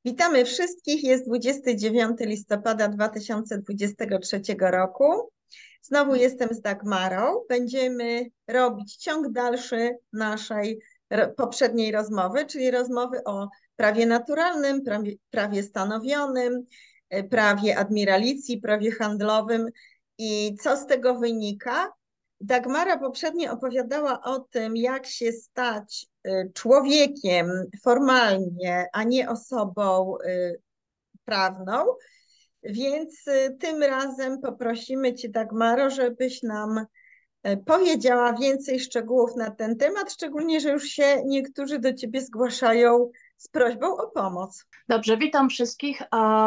Witamy wszystkich. Jest 29 listopada 2023 roku. Znowu jestem z Dagmarą. Będziemy robić ciąg dalszy naszej poprzedniej rozmowy, czyli rozmowy o prawie naturalnym, prawie stanowionym, prawie admiralicji, prawie handlowym i co z tego wynika. Dagmara poprzednio opowiadała o tym, jak się stać człowiekiem formalnie, a nie osobą prawną. Więc tym razem poprosimy Cię, Dagmaro, żebyś nam powiedziała więcej szczegółów na ten temat, szczególnie, że już się niektórzy do Ciebie zgłaszają z prośbą o pomoc. Dobrze, witam wszystkich.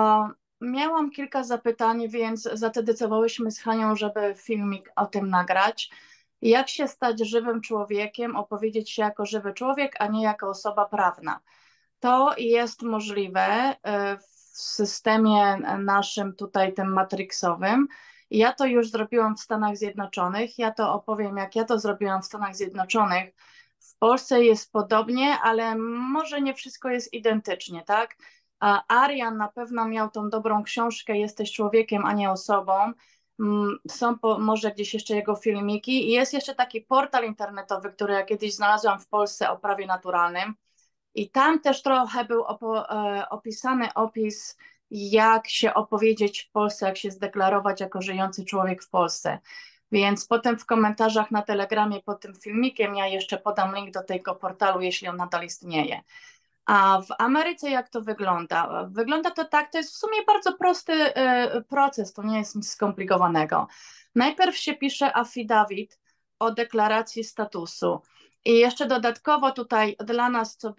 Miałam kilka zapytań, więc zadecydowałyśmy z Hanią, żeby filmik o tym nagrać. Jak się stać żywym człowiekiem, opowiedzieć się jako żywy człowiek, a nie jako osoba prawna. To jest możliwe w systemie naszym tutaj, tym matrixowym. Ja to już zrobiłam w Stanach Zjednoczonych. Ja to opowiem, jak ja to zrobiłam w Stanach Zjednoczonych. W Polsce jest podobnie, ale może nie wszystko jest identycznie, tak? Arian na pewno miał tą dobrą książkę Jesteś człowiekiem, a nie osobą. Są może gdzieś jeszcze jego filmiki. I jest jeszcze taki portal internetowy, który ja kiedyś znalazłam w Polsce o prawie naturalnym. I tam też trochę był opisany opis, jak się opowiedzieć w Polsce, jak się zdeklarować jako żyjący człowiek w Polsce. Więc potem w komentarzach na Telegramie pod tym filmikiem ja jeszcze podam link do tego portalu, jeśli on nadal istnieje. A w Ameryce jak to wygląda? Wygląda to tak, to jest w sumie bardzo prosty proces, to nie jest nic skomplikowanego. Najpierw się pisze affidavit o deklaracji statusu. I jeszcze dodatkowo tutaj dla nas, co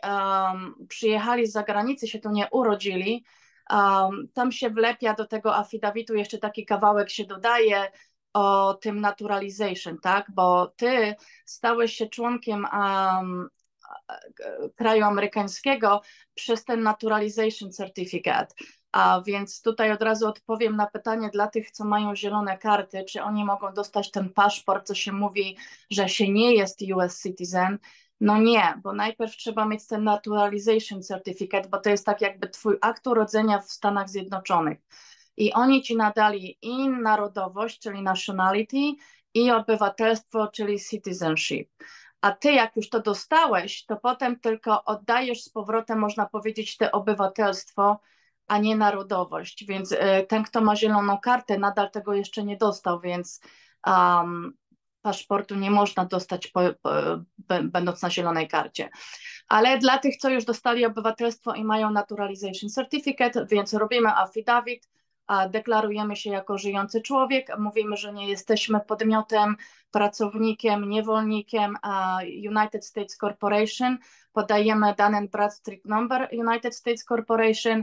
przyjechali z zagranicy, się tu nie urodzili, tam się wlepia do tego affidavitu, jeszcze taki kawałek się dodaje o tym naturalization, tak? Bo ty stałeś się członkiem kraju amerykańskiego przez ten naturalization certificate. A więc tutaj od razu odpowiem na pytanie dla tych, co mają zielone karty, czy oni mogą dostać ten paszport, co się mówi, że się nie jest US citizen. No nie, bo najpierw trzeba mieć ten naturalization certificate, bo to jest tak jakby twój akt urodzenia w Stanach Zjednoczonych. I oni ci nadali i narodowość, czyli nationality, i obywatelstwo, czyli citizenship. A ty, jak już to dostałeś, to potem tylko oddajesz z powrotem, można powiedzieć, te obywatelstwo, a nie narodowość. Więc ten, kto ma zieloną kartę, nadal tego jeszcze nie dostał, więc paszportu nie można dostać, będąc na zielonej karcie. Ale dla tych, co już dostali obywatelstwo i mają naturalization certificate, więc robimy affidavit, deklarujemy się jako żyjący człowiek, mówimy, że nie jesteśmy podmiotem, pracownikiem, niewolnikiem United States Corporation, podajemy Dun Bradstreet Number United States Corporation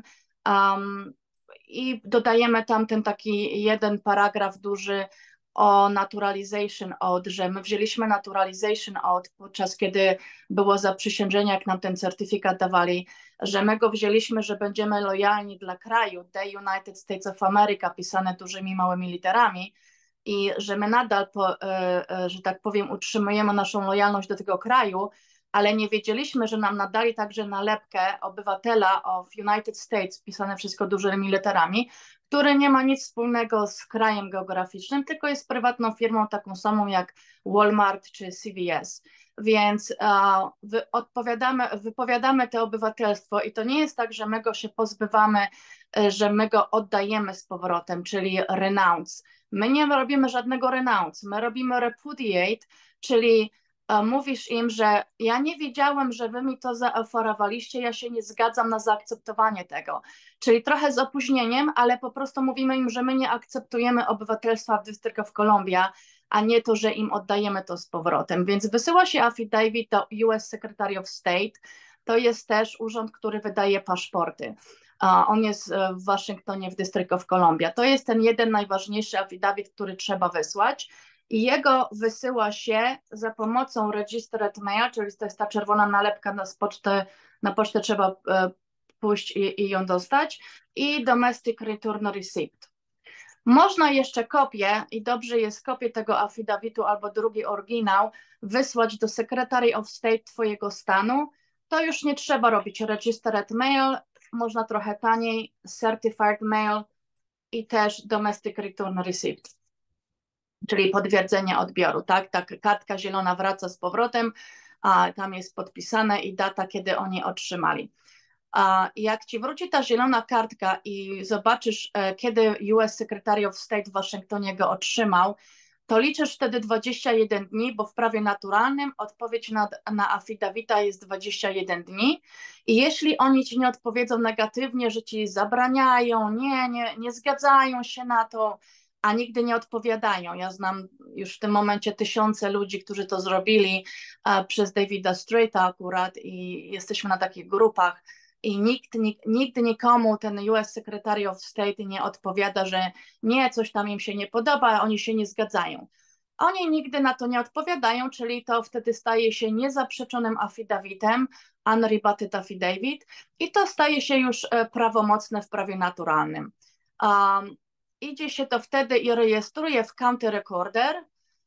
i dodajemy tam ten taki jeden paragraf duży o naturalization oath, że my wzięliśmy naturalization oath podczas kiedy było zaprzysiężenie, jak nam ten certyfikat dawali, że my go wzięliśmy, że będziemy lojalni dla kraju, The United States of America, pisane dużymi, małymi literami i że my nadal, że tak powiem, utrzymujemy naszą lojalność do tego kraju, ale nie wiedzieliśmy, że nam nadali także nalepkę obywatela of United States, pisane wszystko dużymi literami, który nie ma nic wspólnego z krajem geograficznym, tylko jest prywatną firmą taką samą jak Walmart czy CVS. Więc wypowiadamy to obywatelstwo i to nie jest tak, że my go się pozbywamy, że my go oddajemy z powrotem, czyli renounce. My nie robimy żadnego renounce, my robimy repudiate, czyli mówisz im, że ja nie wiedziałem, że wy mi to zaoferowaliście, ja się nie zgadzam na zaakceptowanie tego. Czyli trochę z opóźnieniem, ale po prostu mówimy im, że my nie akceptujemy obywatelstwa w District of Columbia, a nie to, że im oddajemy to z powrotem. Więc wysyła się affidavit do US Secretary of State. To jest też urząd, który wydaje paszporty. On jest w Waszyngtonie, w District of Columbia. To jest ten jeden najważniejszy affidavit, który trzeba wysłać. I jego wysyła się za pomocą Registered Mail, czyli to jest ta czerwona nalepka na pocztę trzeba pójść i ją dostać, i Domestic Return Receipt. Można jeszcze kopię, i dobrze jest kopię tego affidavitu albo drugi oryginał, wysłać do Secretary of State twojego stanu. To już nie trzeba robić Registered Mail, można trochę taniej, Certified Mail i też Domestic Return Receipt, czyli potwierdzenie odbioru, tak? Ta kartka zielona wraca z powrotem, a tam jest podpisane i data, kiedy oni otrzymali. A jak ci wróci ta zielona kartka i zobaczysz, kiedy US Secretary of State w Waszyngtonie go otrzymał, to liczysz wtedy 21 dni, bo w prawie naturalnym odpowiedź na affidavita jest 21 dni i jeśli oni ci nie odpowiedzą negatywnie, że ci zabraniają, nie zgadzają się na to, a nigdy nie odpowiadają. Ja znam już w tym momencie tysiące ludzi, którzy to zrobili przez Davida Straita akurat i jesteśmy na takich grupach i nigdy nikomu ten US Secretary of State nie odpowiada, że nie, coś tam im się nie podoba, oni się nie zgadzają. Oni nigdy na to nie odpowiadają, czyli to wtedy staje się niezaprzeczonym affidavitem, unrebutted affidavit i to staje się już prawomocne w prawie naturalnym. Idzie się to wtedy i rejestruje w County Recorder,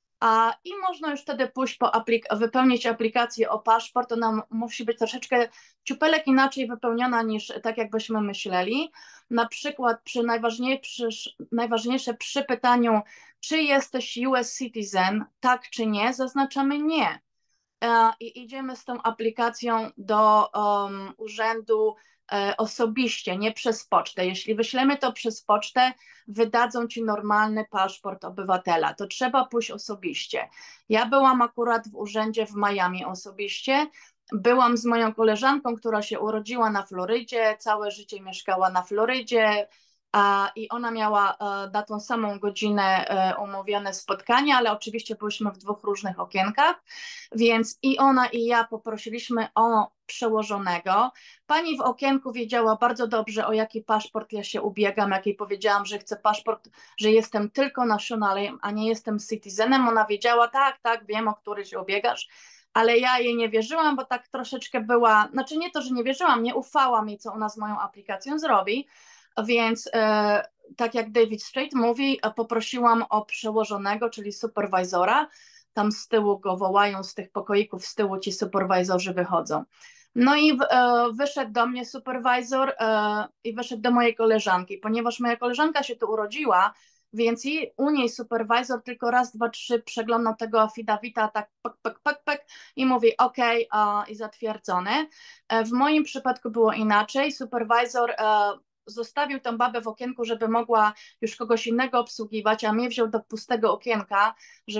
i można już wtedy pójść wypełnić aplikację o paszport. Ona musi być troszeczkę ciupelek inaczej wypełniona niż tak, jakbyśmy myśleli. Na przykład najważniejsze przy pytaniu, czy jesteś US citizen, tak czy nie, zaznaczamy nie. I idziemy z tą aplikacją do urzędu osobiście, nie przez pocztę. Jeśli wyślemy to przez pocztę, wydadzą ci normalny paszport obywatela. To trzeba pójść osobiście. Ja byłam akurat w urzędzie w Miami osobiście. Byłam z moją koleżanką, która się urodziła na Florydzie, całe życie mieszkała na Florydzie, i ona miała na tą samą godzinę umówione spotkanie, ale oczywiście byliśmy w dwóch różnych okienkach, więc i ona i ja poprosiliśmy o przełożonego. Pani w okienku wiedziała bardzo dobrze, o jaki paszport ja się ubiegam, jak jej powiedziałam, że chcę paszport, że jestem tylko nationalem, a nie jestem citizenem. Ona wiedziała, tak, wiem, o który się ubiegasz, ale ja jej nie wierzyłam, bo tak troszeczkę była, znaczy nie to, że nie wierzyłam, nie ufałam jej, co ona z moją aplikacją zrobi, więc tak jak David Strait mówi, poprosiłam o przełożonego, czyli superwajzora. Tam z tyłu go wołają, z tych pokoików z tyłu ci superwajzorzy wychodzą. No i wyszedł do mnie superwajzor i wyszedł do mojej koleżanki, ponieważ moja koleżanka się tu urodziła, więc u niej superwajzor tylko raz, dwa, trzy przeglądał tego affidavita, tak pek i mówi okej, i zatwierdzone. W moim przypadku było inaczej. Superwajzor zostawił tą babę w okienku, żeby mogła już kogoś innego obsługiwać, a mnie wziął do pustego okienka,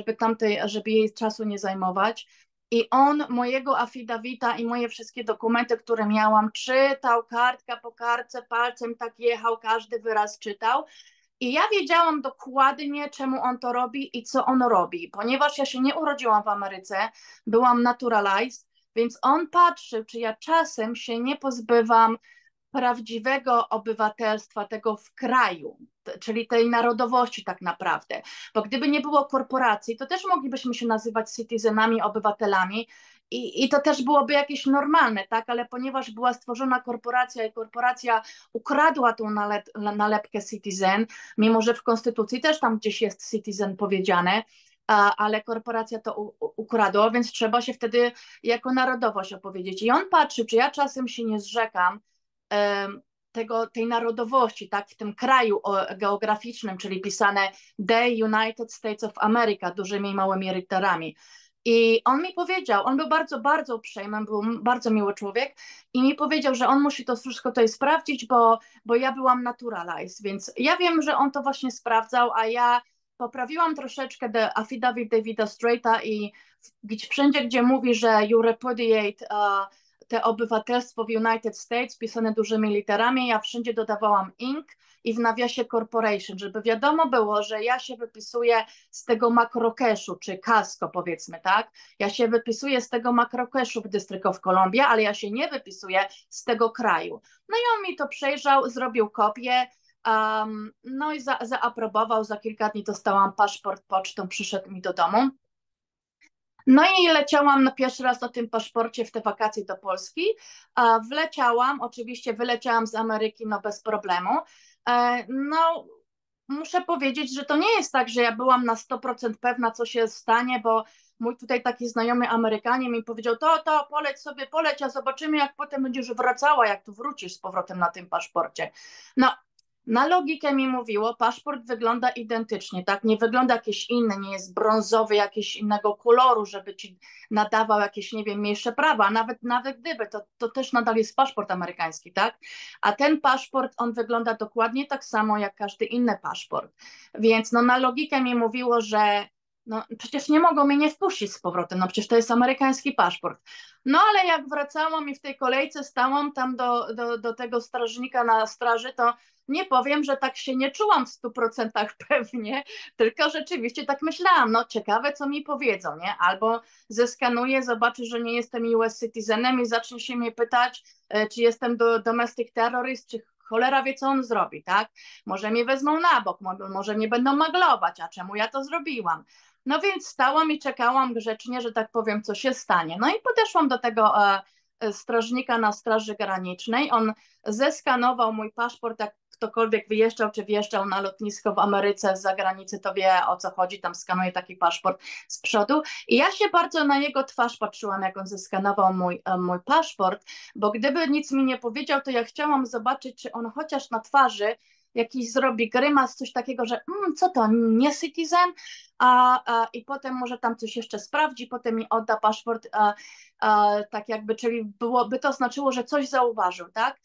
żeby jej czasu nie zajmować. I on mojego affidavita i moje wszystkie dokumenty, które miałam, czytał kartka po kartce, palcem tak jechał, każdy wyraz czytał. I ja wiedziałam dokładnie, czemu on to robi i co on robi, ponieważ ja się nie urodziłam w Ameryce, byłam naturalized, więc on patrzył, czy ja czasem się nie pozbywam prawdziwego obywatelstwa, tego w kraju, czyli tej narodowości tak naprawdę. Bo gdyby nie było korporacji, to też moglibyśmy się nazywać citizenami, obywatelami i to też byłoby jakieś normalne, tak? Ale ponieważ była stworzona korporacja i korporacja ukradła tą nalepkę citizen, mimo że w konstytucji też tam gdzieś jest citizen powiedziane, ale korporacja to ukradła, więc trzeba się wtedy jako narodowość opowiedzieć. I on patrzy, czy ja czasem się nie zrzekam tej narodowości, tak, w tym kraju geograficznym, czyli pisane The United States of America, dużymi i małymi literami. I on mi powiedział, on był bardzo, bardzo uprzejmy, był bardzo miły człowiek i mi powiedział, że on musi to wszystko tutaj sprawdzić, bo ja byłam naturalized, więc ja wiem, że on to właśnie sprawdzał, a ja poprawiłam troszeczkę affidavit Davida Straita i wszędzie, gdzie mówi, że you repudiate te obywatelstwo w United States pisane dużymi literami, ja wszędzie dodawałam Inc. i w nawiasie corporation, żeby wiadomo było, że ja się wypisuję z tego makrokeszu, czy Casco powiedzmy, tak? Ja się wypisuję z tego makrokeszu w District of Columbia, ale ja się nie wypisuję z tego kraju. No i on mi to przejrzał, zrobił kopię, no i zaaprobował, za kilka dni dostałam paszport pocztą, przyszedł mi do domu. No i leciałam na pierwszy raz na tym paszporcie w te wakacje do Polski. Oczywiście wyleciałam z Ameryki no bez problemu. No muszę powiedzieć, że to nie jest tak, że ja byłam na 100% pewna, co się stanie, bo mój tutaj taki znajomy Amerykanin mi powiedział, to poleć sobie, poleć, a zobaczymy, jak potem będziesz wracała, jak tu wrócisz z powrotem na tym paszporcie. No, na logikę mi mówiło, paszport wygląda identycznie, tak? Nie wygląda jakiś inny, nie jest brązowy, jakiegoś innego koloru, żeby ci nadawał jakieś, nie wiem, mniejsze prawa. Nawet gdyby, to też nadal jest paszport amerykański, tak? A ten paszport, on wygląda dokładnie tak samo jak każdy inny paszport. Więc no, na logikę mi mówiło, że no, przecież nie mogą mnie nie wpuścić z powrotem, no przecież to jest amerykański paszport. No ale jak wracałam i w tej kolejce stałam tam do tego strażnika na straży, to nie powiem, że tak się nie czułam w 100% pewnie, tylko rzeczywiście tak myślałam, no ciekawe co mi powiedzą, nie? Albo zeskanuję, zobaczy, że nie jestem US citizenem i zacznie się mnie pytać, czy jestem domestic terrorist, czy cholera wie, co on zrobi, tak? Może mnie wezmą na bok, może mnie będą maglować, a czemu ja to zrobiłam? No więc stałam i czekałam grzecznie, że tak powiem, co się stanie. No i podeszłam do tego strażnika na Straży Granicznej. On zeskanował mój paszport, jak ktokolwiek wyjeżdżał czy wjeżdżał na lotnisko w Ameryce z zagranicy, to wie, o co chodzi, tam skanuje taki paszport z przodu. I ja się bardzo na jego twarz patrzyłam, jak on zeskanował mój paszport, bo gdyby nic mi nie powiedział, to ja chciałam zobaczyć, czy on chociaż na twarzy jakiś zrobi grymas, coś takiego, że co to, nie citizen? I potem może tam coś jeszcze sprawdzi, potem mi odda paszport, tak jakby, czyli byłoby to znaczyło, że coś zauważył, tak?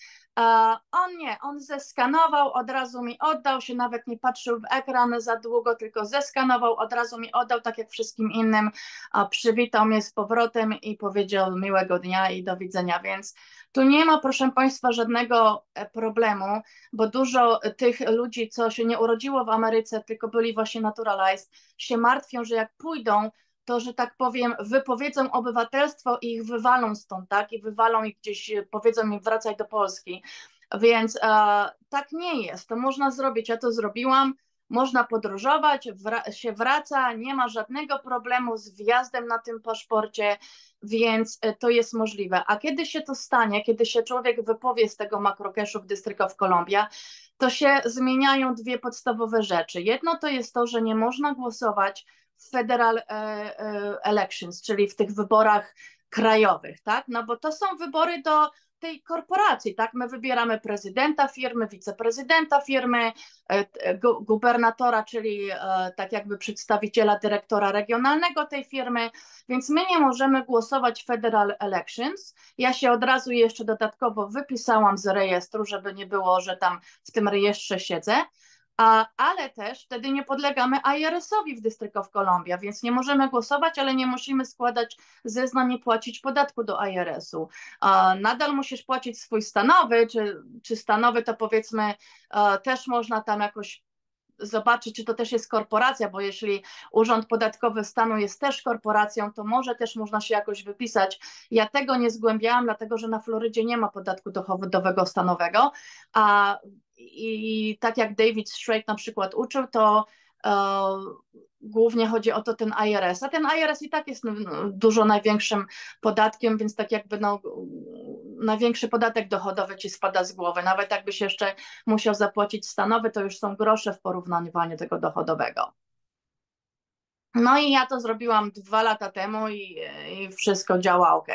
On nie, on zeskanował, od razu mi oddał, się nawet nie patrzył w ekran za długo, tylko zeskanował, od razu mi oddał, tak jak wszystkim innym, przywitał mnie z powrotem i powiedział miłego dnia i do widzenia, więc tu nie ma, proszę Państwa, żadnego problemu, bo dużo tych ludzi, co się nie urodziło w Ameryce, tylko byli właśnie naturalized, się martwią, że jak pójdą, to, że tak powiem, wypowiedzą obywatelstwo i ich wywalą stąd, tak? I wywalą ich gdzieś, powiedzą im wracaj do Polski. Więc tak nie jest. To można zrobić. Ja to zrobiłam. Można podróżować, się wraca, nie ma żadnego problemu z wjazdem na tym paszporcie, więc to jest możliwe. A kiedy się to stanie, kiedy się człowiek wypowie z tego Marrakeszu w District of Columbia, to się zmieniają dwie podstawowe rzeczy. Jedno to jest to, że nie można głosować w federal elections, czyli w tych wyborach krajowych, tak? No bo to są wybory do tej korporacji, tak? My wybieramy prezydenta firmy, wiceprezydenta firmy, gubernatora, czyli tak jakby przedstawiciela dyrektora regionalnego tej firmy, więc my nie możemy głosować w federal elections. Ja się od razu jeszcze dodatkowo wypisałam z rejestru, żeby nie było, że tam w tym rejestrze siedzę, ale też wtedy nie podlegamy IRS-owi w District of Columbia, więc nie możemy głosować, ale nie musimy składać zeznań i płacić podatku do IRS-u. Nadal musisz płacić swój stanowy, czy stanowy to powiedzmy też można tam jakoś zobaczyć, czy to też jest korporacja, bo jeśli Urząd Podatkowy Stanu jest też korporacją, to może też można się jakoś wypisać. Ja tego nie zgłębiałam, dlatego że na Florydzie nie ma podatku dochodowego stanowego, i tak jak David Strait na przykład uczył, to głównie chodzi o to ten IRS, a ten IRS i tak jest dużo największym podatkiem, więc tak jakby największy podatek dochodowy ci spada z głowy. Nawet jakbyś jeszcze musiał zapłacić stanowy, to już są grosze w porównaniu tego dochodowego. No i ja to zrobiłam 2 lata temu i wszystko działa ok.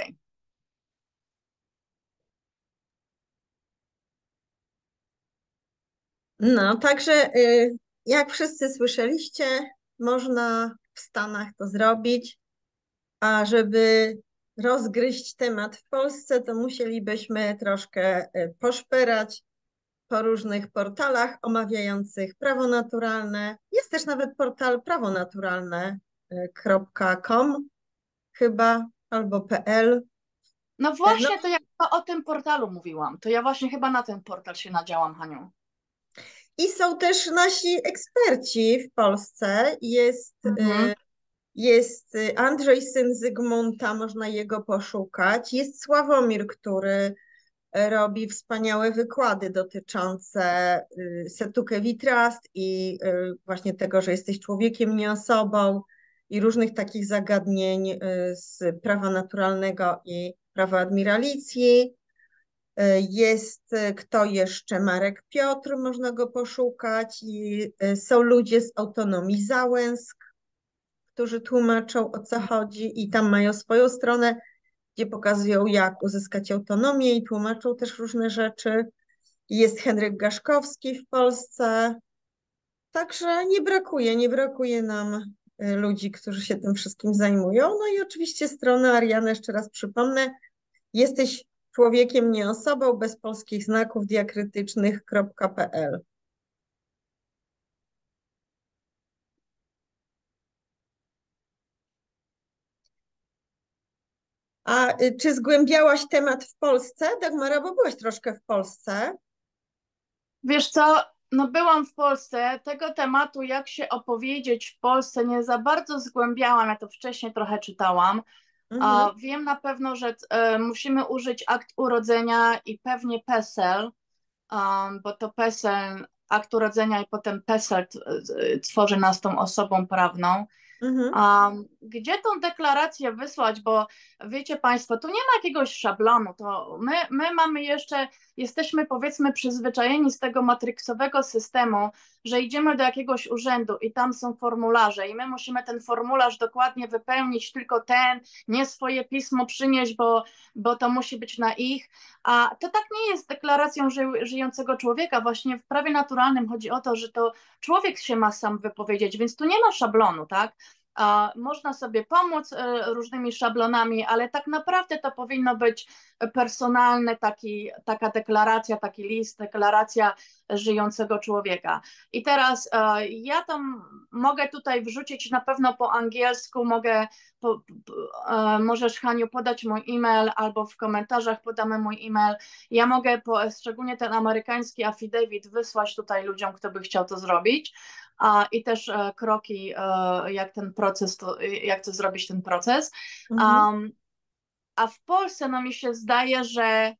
No, także jak wszyscy słyszeliście, można w Stanach to zrobić, a żeby rozgryźć temat w Polsce, to musielibyśmy troszkę poszperać po różnych portalach omawiających prawo naturalne. Jest też nawet portal prawonaturalne.com chyba, albo .pl. No No właśnie, to ja o tym portalu mówiłam, to ja właśnie chyba na ten portal się nadziałam, Haniu. i są też nasi eksperci w Polsce. Mhm. Jest Andrzej, syn Zygmunta, można jego poszukać. Jest Sławomir, który robi wspaniałe wykłady dotyczące Setuke Trust i właśnie tego, że jesteś człowiekiem, nie osobą i różnych takich zagadnień z prawa naturalnego i prawa admiralicji. Jest kto jeszcze? Marek Piotr, można go poszukać i są ludzie z Autonomii Załęsk, którzy tłumaczą, o co chodzi i tam mają swoją stronę, gdzie pokazują, jak uzyskać autonomię i tłumaczą też różne rzeczy. Jest Henryk Gaszkowski w Polsce. Także nie brakuje nam ludzi, którzy się tym wszystkim zajmują. No i oczywiście strona Ariana, jeszcze raz przypomnę, jesteś człowiekiem, nie osobą, bez polskich znaków diakrytycznych.pl. A czy zgłębiałaś temat w Polsce, Dagmara, bo byłaś troszkę w Polsce? Wiesz co, no byłam w Polsce, tego tematu, jak się opowiedzieć w Polsce, nie za bardzo zgłębiałam, ja to wcześniej trochę czytałam. Mhm, Wiem na pewno, że musimy użyć akt urodzenia i pewnie PESEL, bo to PESEL, akt urodzenia i potem PESEL tworzy nas tą osobą prawną. mhm. Gdzie tą deklarację wysłać, bo wiecie Państwo, tu nie ma jakiegoś szablonu, to my mamy jeszcze, jesteśmy powiedzmy przyzwyczajeni z tego matrixowego systemu, że idziemy do jakiegoś urzędu i tam są formularze i my musimy ten formularz dokładnie wypełnić, tylko ten, nie swoje pismo przynieść, bo to musi być na ich, a to tak nie jest deklaracją żyjącego człowieka, właśnie w prawie naturalnym chodzi o to, że to człowiek się ma sam wypowiedzieć, więc tu nie ma szablonu, tak? Można sobie pomóc różnymi szablonami, ale tak naprawdę to powinno być personalne, taka deklaracja, taki list, deklaracja żyjącego człowieka. I teraz ja tam mogę tutaj wrzucić na pewno po angielsku, możesz Haniu podać mój e-mail albo w komentarzach podamy mój e-mail. Ja mogę szczególnie ten amerykański affidavit wysłać tutaj ludziom, kto by chciał to zrobić. I też kroki, jak ten proces, jak to zrobić ten proces. Mhm. A w Polsce no mi się zdaje, że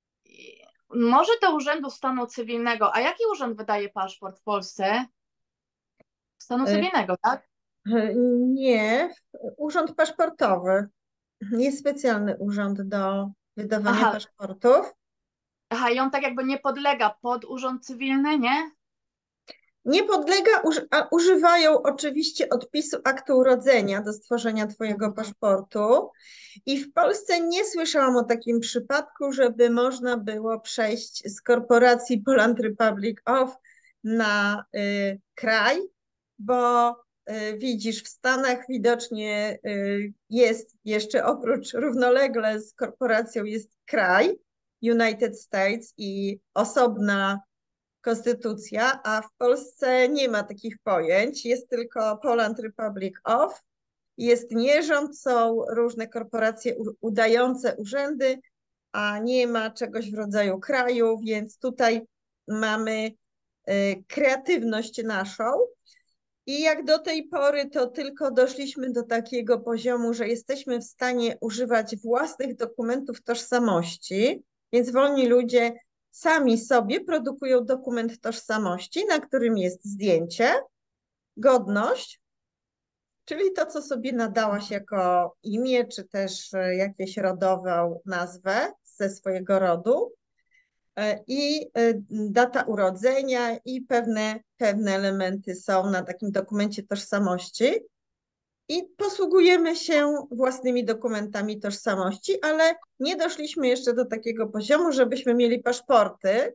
może do Urzędu Stanu Cywilnego. A jaki urząd wydaje paszport w Polsce? Stanu E, Cywilnego, tak? Nie, urząd paszportowy. Jest specjalny urząd do wydawania Aha, paszportów. aha, i on tak jakby nie podlega pod Urząd Cywilny, nie? Nie podlega, a używają oczywiście odpisu aktu urodzenia do stworzenia Twojego Mhm. paszportu. I w Polsce nie słyszałam o takim przypadku, żeby można było przejść z korporacji Poland Republic of na kraj, bo widzisz, w Stanach widocznie jest jeszcze oprócz równolegle z korporacją jest kraj, United States i osobna konstytucja, a w Polsce nie ma takich pojęć. Jest tylko Poland Republic of, jest nierząd, są różne korporacje udające urzędy, a nie ma czegoś w rodzaju kraju, więc tutaj mamy kreatywność naszą. I jak do tej pory, to tylko doszliśmy do takiego poziomu, że jesteśmy w stanie używać własnych dokumentów tożsamości, więc wolni ludzie sami sobie produkują dokument tożsamości, na którym jest zdjęcie, godność, czyli to, co sobie nadałaś jako imię, czy też jakieś rodową nazwę ze swojego rodu i data urodzenia i pewne elementy są na takim dokumencie tożsamości i posługujemy się własnymi dokumentami tożsamości, ale nie doszliśmy jeszcze do takiego poziomu, żebyśmy mieli paszporty.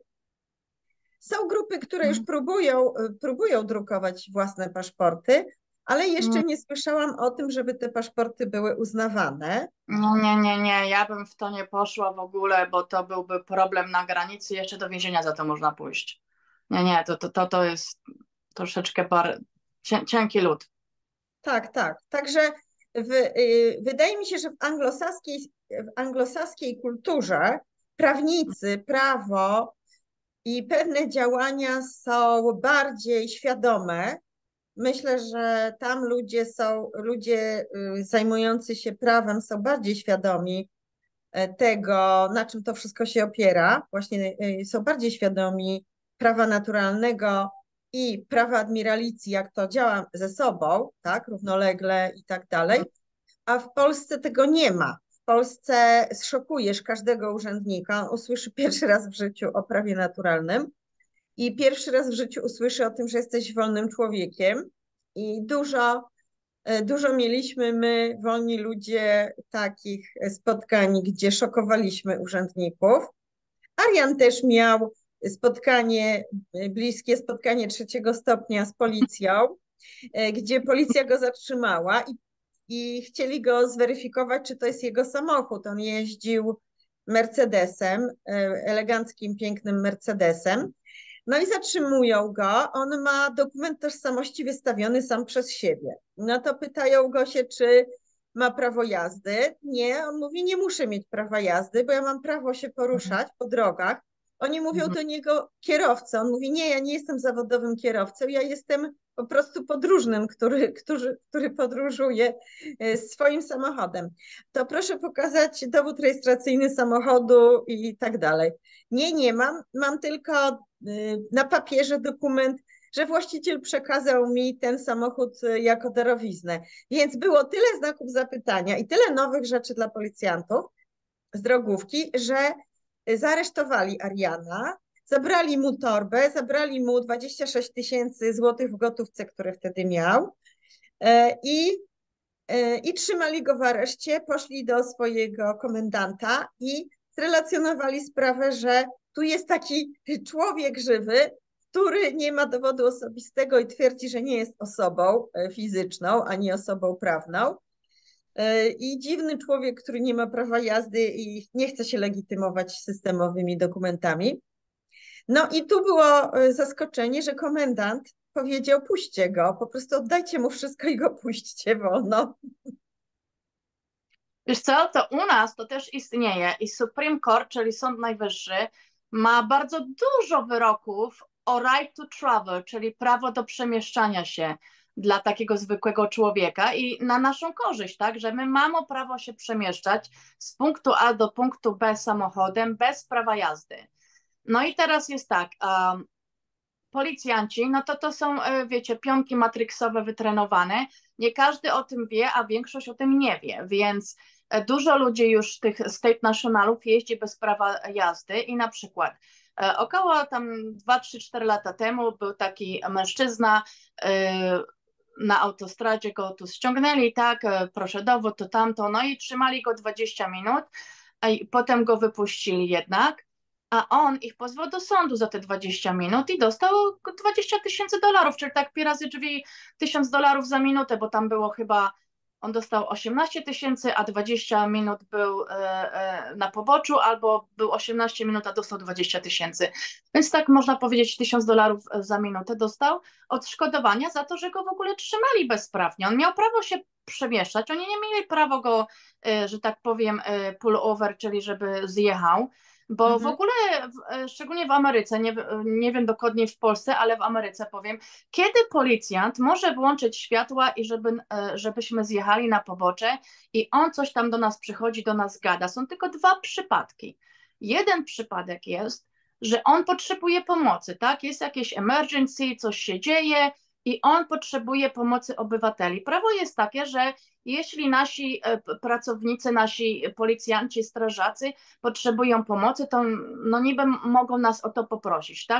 Są grupy, które już próbują drukować własne paszporty, ale jeszcze nie słyszałam o tym, żeby te paszporty były uznawane. Nie, ja bym w to nie poszła w ogóle, bo to byłby problem na granicy, jeszcze do więzienia za to można pójść. Nie, to jest troszeczkę cienki lód. Tak, tak. Także wydaje mi się, że w anglosaskiej kulturze prawnicy, prawo i pewne działania są bardziej świadome. Myślę, że tam ludzie zajmujący się prawem są bardziej świadomi tego, na czym to wszystko się opiera. Właśnie są bardziej świadomi prawa naturalnego i prawa admiralicji, jak to działa ze sobą, tak, równolegle i tak dalej. A w Polsce tego nie ma. W Polsce zszokujesz każdego urzędnika, on usłyszy pierwszy raz w życiu o prawie naturalnym i pierwszy raz w życiu usłyszy o tym, że jesteś wolnym człowiekiem i dużo Dużo mieliśmy my, wolni ludzie, takich spotkań, gdzie szokowaliśmy urzędników. Arian też miał spotkanie, bliskie spotkanie trzeciego stopnia z policją, gdzie policja go zatrzymała i chcieli go zweryfikować, czy to jest jego samochód. On jeździł Mercedesem, eleganckim, pięknym Mercedesem. No i zatrzymują go. On ma dokument tożsamości wystawiony sam przez siebie. No to pytają go się, czy ma prawo jazdy. Nie, on mówi, nie muszę mieć prawa jazdy, bo ja mam prawo się poruszać po drogach. Oni mówią do niego kierowca. On mówi, nie, ja nie jestem zawodowym kierowcą, ja jestem po prostu podróżnym, który podróżuje swoim samochodem. To proszę pokazać dowód rejestracyjny samochodu i tak dalej. Nie mam. Mam tylko na papierze dokument, że właściciel przekazał mi ten samochód jako darowiznę. Więc było tyle znaków zapytania i tyle nowych rzeczy dla policjantów z drogówki, że zaaresztowali Ariana, zabrali mu torbę, zabrali mu 26 000 złotych w gotówce, które wtedy miał i trzymali go w areszcie, poszli do swojego komendanta i zrelacjonowali sprawę, że tu jest taki człowiek żywy, który nie ma dowodu osobistego i twierdzi, że nie jest osobą fizyczną ani osobą prawną. I dziwny człowiek, który nie ma prawa jazdy i nie chce się legitymować systemowymi dokumentami. No i tu było zaskoczenie, że komendant powiedział, puśćcie go, po prostu oddajcie mu wszystko i go puśćcie wolno. Wiesz co, to u nas to też istnieje i Supreme Court, czyli Sąd Najwyższy, ma bardzo dużo wyroków o right to travel, czyli prawo do przemieszczania się dla takiego zwykłego człowieka i na naszą korzyść, tak, że my mamy prawo się przemieszczać z punktu A do punktu B samochodem bez prawa jazdy. No i teraz jest tak, policjanci, no to są, wiecie, pionki matryksowe wytrenowane. Nie każdy o tym wie, a większość o tym nie wie, więc dużo ludzi już tych state nationalów jeździ bez prawa jazdy i na przykład około tam 2, 3, 4 lata temu był taki mężczyzna, na autostradzie go tu ściągnęli, tak, proszę dowód, to tamto, no i trzymali go 20 minut, a potem go wypuścili jednak, a on ich pozwał do sądu za te 20 minut i dostał 20 000 dolarów, czyli tak pi razy drzwi $1000 za minutę, bo tam było chyba, on dostał 18 000, a 20 minut był na poboczu, albo był 18 minut, a dostał 20 000. Więc tak można powiedzieć $1000 za minutę dostał odszkodowania za to, że go w ogóle trzymali bezprawnie. On miał prawo się przemieszczać, oni nie mieli prawa go, że tak powiem, pull over, czyli żeby zjechał, bo w ogóle, szczególnie w Ameryce, nie wiem dokładnie w Polsce, ale w Ameryce powiem, kiedy policjant może włączyć światła i żebyśmy zjechali na pobocze i on coś tam do nas przychodzi, do nas gada. Są tylko 2 przypadki. Jeden przypadek jest, że on potrzebuje pomocy, tak? Jest jakieś emergency, coś się dzieje i on potrzebuje pomocy obywateli. Prawo jest takie, że jeśli nasi pracownicy, nasi policjanci, strażacy potrzebują pomocy, to no niby mogą nas o to poprosić, tak?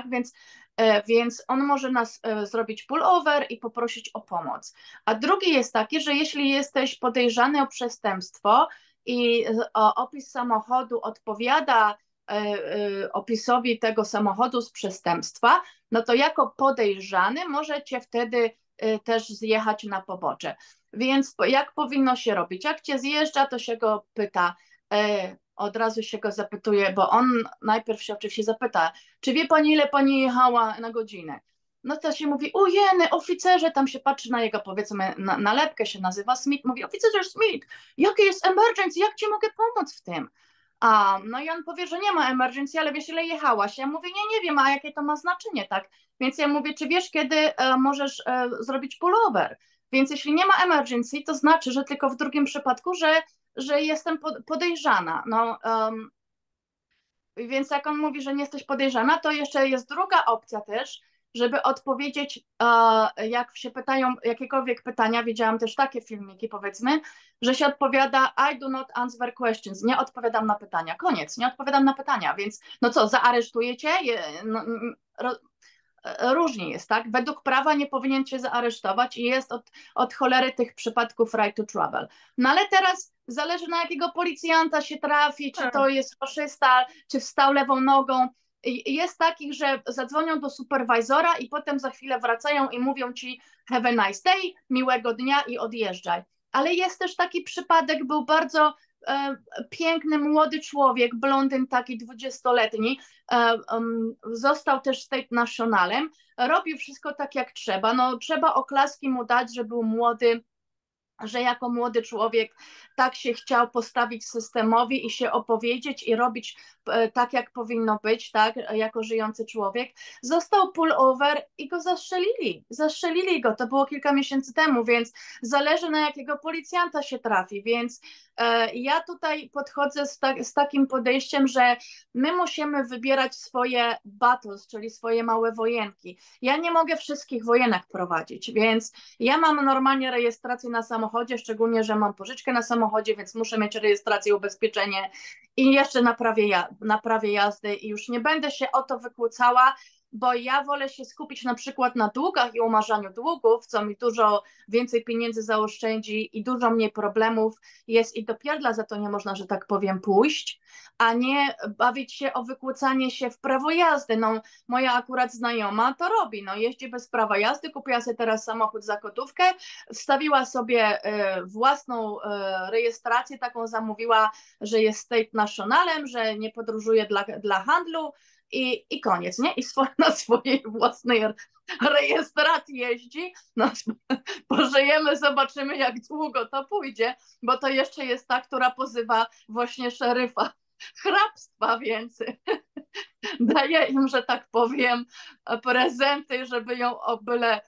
Więc on może nas zrobić pullover i poprosić o pomoc. A drugi jest taki, że jeśli jesteś podejrzany o przestępstwo i opis samochodu odpowiada opisowi tego samochodu z przestępstwa, no to jako podejrzany możecie wtedy też zjechać na pobocze. Więc jak powinno się robić? Jak cię zjeżdża, to się go pyta, od razu się go zapytuje, bo on najpierw się oczywiście zapyta, czy wie pani, ile pani jechała na godzinę? No to się mówi, ujeny, oficerze, tam się patrzy na jego, powiedzmy, nalepkę, się nazywa Smith, mówi, oficerze Smith, jakie jest emergency, jak ci mogę pomóc w tym? No i on powie, że nie ma emergency, ale wiesz, ile jechałaś? Ja mówię, nie wiem, a jakie to ma znaczenie, tak? Więc ja mówię, czy wiesz, kiedy możesz zrobić pullover? Więc jeśli nie ma emergency, to znaczy, że tylko w drugim przypadku, że jestem podejrzana. No, więc jak on mówi, że nie jesteś podejrzana, to jeszcze jest druga opcja też, żeby odpowiedzieć, jak się pytają jakiekolwiek pytania, widziałam też takie filmiki, powiedzmy, że się odpowiada I do not answer questions, nie odpowiadam na pytania, koniec, nie odpowiadam na pytania, więc no co, zaaresztujecie? różnie jest, tak? Według prawa nie powinien cię zaaresztować i jest od cholery tych przypadków right to travel. No ale teraz zależy, na jakiego policjanta się trafi, czy to jest faszysta, czy wstał lewą nogą. Jest takich, że zadzwonią do superwajzora i potem za chwilę wracają i mówią ci have a nice day, miłego dnia i odjeżdżaj. Ale jest też taki przypadek, był bardzo piękny, młody człowiek, blondyn taki 20-letni, został też state nationalem, robił wszystko tak jak trzeba, no trzeba oklaski mu dać, że był młody, że jako młody człowiek tak się chciał postawić systemowi i się opowiedzieć i robić tak, jak powinno być, tak, jako żyjący człowiek. Został pullover i go zastrzelili. Zastrzelili go, to było kilka miesięcy temu, więc zależy, na jakiego policjanta się trafi, więc ja tutaj podchodzę z takim podejściem, że my musimy wybierać swoje battles, czyli swoje małe wojenki. Ja nie mogę wszystkich wojenek prowadzić, więc ja mam normalnie rejestrację na samochodzie, szczególnie, że mam pożyczkę na samochodzie, więc muszę mieć rejestrację, ubezpieczenie i jeszcze naprawię jazdy i już nie będę się o to wykłócała, bo ja wolę się skupić na przykład na długach i umarzaniu długów, co mi dużo więcej pieniędzy zaoszczędzi i dużo mniej problemów jest i do pierdla za to nie można, że tak powiem, pójść, a nie bawić się o wykłócanie się w prawo jazdy. No, moja akurat znajoma to robi, no, jeździ bez prawa jazdy, kupiła sobie teraz samochód za gotówkę, wstawiła sobie własną rejestrację, taką zamówiła, że jest state nationalem, że nie podróżuje dla handlu, i koniec, nie? I na swojej własnej rejestracji jeździ. No, pożyjemy, zobaczymy, jak długo to pójdzie, bo to jeszcze jest ta, która pozywa właśnie szeryfa hrabstwa, więc daje im, że tak powiem, prezenty, żeby ją o byle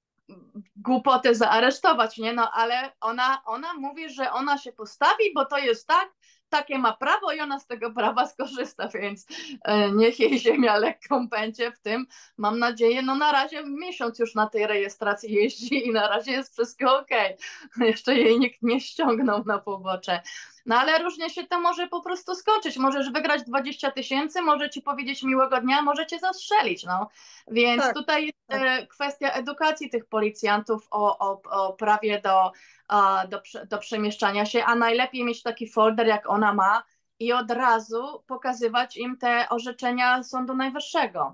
głupotę zaaresztować, nie? No ale ona mówi, że ona się postawi, bo to jest tak, takie ma prawo i ona z tego prawa skorzysta, więc niech jej ziemia lekką będzie w tym. Mam nadzieję, no na razie miesiąc już na tej rejestracji jeździ i na razie jest wszystko okej. Jeszcze jej nikt nie ściągnął na pobocze. No ale różnie się to może po prostu skończyć. Możesz wygrać 20 000, może ci powiedzieć miłego dnia, może cię zastrzelić, no. Więc Tak, tutaj jest tak. kwestia edukacji tych policjantów o prawie do przemieszczania się, a najlepiej mieć taki folder, jak ona ma i od razu pokazywać im te orzeczenia Sądu Najwyższego.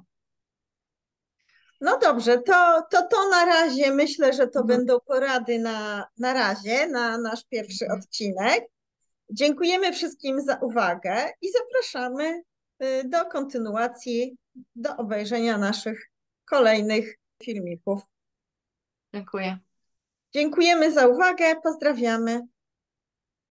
No dobrze, to na razie myślę, że to Mhm. będą porady na razie, na nasz pierwszy odcinek. Dziękujemy wszystkim za uwagę i zapraszamy do kontynuacji, do obejrzenia naszych kolejnych filmików. Dziękuję. Dziękujemy za uwagę, pozdrawiamy.